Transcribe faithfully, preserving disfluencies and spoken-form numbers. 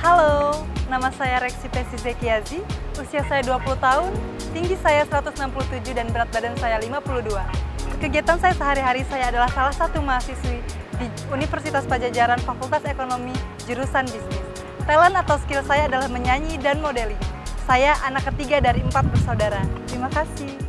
Halo, nama saya Reksi Pesi Zekiazi, usia saya dua puluh tahun, tinggi saya seratus enam puluh tujuh dan berat badan saya lima puluh dua. Kegiatan saya sehari-hari saya adalah salah satu mahasiswi di Universitas Padjadjaran Fakultas Ekonomi, jurusan Bisnis. Talent atau skill saya adalah menyanyi dan modeling. Saya anak ketiga dari empat bersaudara. Terima kasih.